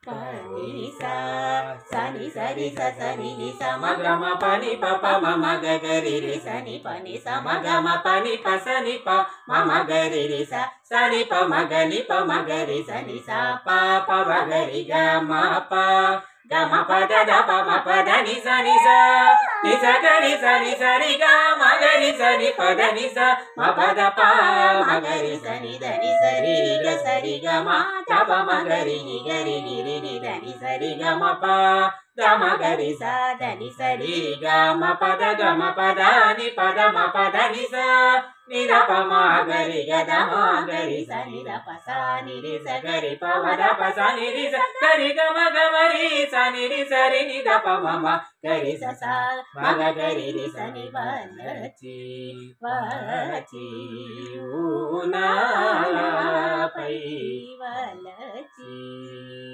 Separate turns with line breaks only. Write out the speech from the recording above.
pani sa sani sari sa sani ni sa ma ga ma pani pa pa ma ma ga ga ri ri sa ni pa ni sa ma ga ma pani pa sa ni pa ma ma ga ri ri sa sa ni pa ma ga ni pa ma ga ri sa ni sa pa pa ma ga ri ga ma pa da da pa ma pa da ni sa ga ri sa ri ga ma ga ri sa ni pa da ni sa ma pa da pa ma ga ri sa ni da ni sa ri ga ma da pa ma ga ri ni ga ri ni ri ni da ni sa ri ga ma pa da ma ga ri sa da ni sa ri ga ma pa da ni pa da ma pa da ni sa ni da pa ma ga ri ga da ma ga ri sa ni da pa sa ni ri sa ga ri pa ma da pa sa ni ri sa ga ri ga ma ri sa ni ri sa ri ni da pa ma ma ga ri sa sa ma ga ri ri sa ni pa వలచి ఊనాలపై వలచి